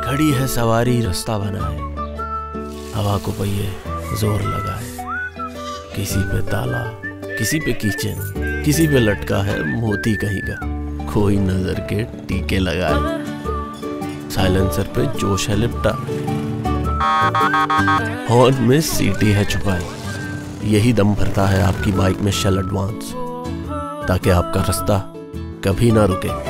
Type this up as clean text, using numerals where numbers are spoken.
घड़ी है सवारी रास्ता बनाए, हवा को पहिए जोर लगाए। किसी पे ताला, किसी पे कीचेन, किसी पे लटका है मोती कहीं का, कोई नजर के टीके लगाए। साइलेंसर पे जोश है लिपटा, हॉर्न में सीटी है छुपाई। यही दम भरता है आपकी बाइक में शेल एडवांस, ताकि आपका रास्ता कभी ना रुके।